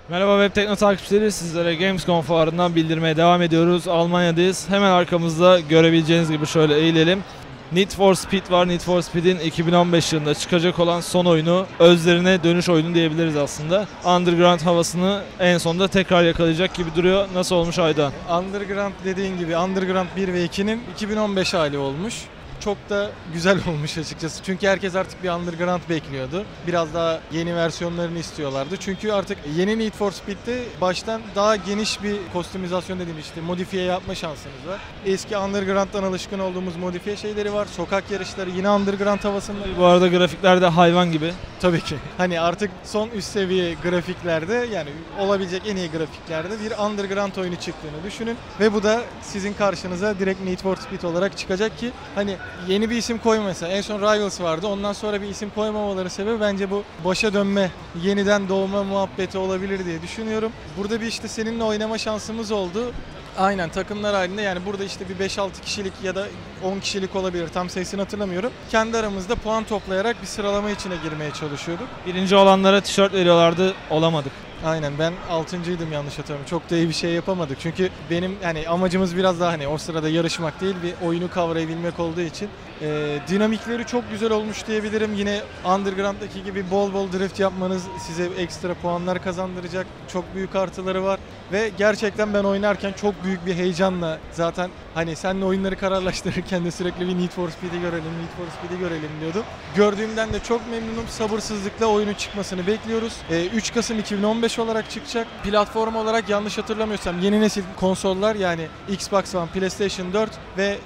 Merhaba Web Tekno takipçileri, sizlere Gamescom fuarından bildirmeye devam ediyoruz. Almanya'dayız. Hemen arkamızda görebileceğiniz gibi şöyle eğilelim. Need for Speed var. Need for Speed'in 2015 yılında çıkacak olan son oyunu, özlerine dönüş oyunu diyebiliriz aslında. Underground havasını en sonunda tekrar yakalayacak gibi duruyor. Nasıl olmuş Aydan? Underground dediğin gibi Underground 1 ve 2'nin 2015 hali olmuş. Çok da güzel olmuş açıkçası. Çünkü herkes artık bir Underground bekliyordu. Biraz daha yeni versiyonlarını istiyorlardı. Çünkü artık yeni Need for Speed'de baştan daha geniş bir kostümizasyon dediğimiz işte modifiye yapma şansınız var. Eski Underground'dan alışkın olduğumuz modifiye şeyleri var. Sokak yarışları yine Underground havasında. Bu arada grafikler de hayvan gibi. Tabii ki. Hani artık son üst seviye grafiklerde, yani olabilecek en iyi grafiklerde bir Underground oyunu çıktığını düşünün. Ve bu da sizin karşınıza direkt Need for Speed olarak çıkacak ki hani yeni bir isim koymasa, en son Rivals vardı, ondan sonra bir isim koymamaları sebebi bence bu başa dönme, yeniden doğma muhabbeti olabilir diye düşünüyorum. Burada bir işte seninle oynama şansımız oldu. Aynen, takımlar halinde, yani burada işte bir 5-6 kişilik ya da 10 kişilik olabilir, tam sayısını hatırlamıyorum. Kendi aramızda puan toplayarak bir sıralama içine girmeye çalışıyorduk. Birinci olanlara tişört veriyorlardı, olamadık. Aynen, ben 6.'ydım yanlış hatırlamıyorum. Çok da iyi bir şey yapamadık. Çünkü benim hani amacımız biraz daha hani o sırada yarışmak değil, bir oyunu kavrayabilmek olduğu için. Dinamikleri çok güzel olmuş diyebilirim. Yine Underground'daki gibi bol bol drift yapmanız size ekstra puanlar kazandıracak. Çok büyük artıları var. Ve gerçekten ben oynarken çok büyük bir heyecanla, zaten hani seninle oyunları kararlaştırırken de sürekli bir Need for Speed'i görelim, Need for Speed'i görelim diyordum. Gördüğümden de çok memnunum. Sabırsızlıkla oyunun çıkmasını bekliyoruz. 3 Kasım 2015 olarak çıkacak. Platform olarak yanlış hatırlamıyorsam yeni nesil konsollar, yani Xbox One, PlayStation 4 ve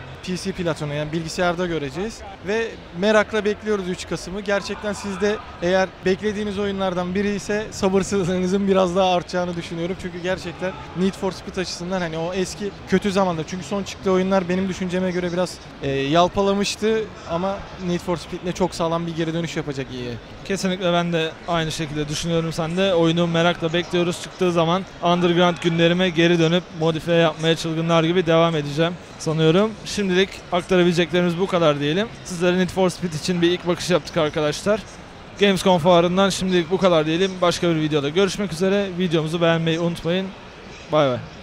PC platformu, yani bilgisayarda göreceğiz. Ve merakla bekliyoruz 3 Kasım'ı. Gerçekten siz de eğer beklediğiniz oyunlardan biri ise sabırsızlığınızın biraz daha artacağını düşünüyorum. Çünkü gerçekten Need for Speed açısından hani o eski kötü zamanda, çünkü son çıktığı oyunlar benim düşünceme göre biraz yalpalamıştı ama Need for Speed'le çok sağlam bir geri dönüş yapacak iyi. Kesinlikle ben de aynı şekilde düşünüyorum, sen de. Oyunu merakla bekliyoruz. Çıktığı zaman Underground günlerime geri dönüp modifiye yapmaya çılgınlar gibi devam edeceğim sanıyorum. Şimdilik aktarabileceklerimiz bu kadar diyelim. Sizlere Need for Speed için bir ilk bakış yaptık arkadaşlar. Gamescom fuarından şimdilik bu kadar diyelim. Başka bir videoda görüşmek üzere. Videomuzu beğenmeyi unutmayın. Bay bay.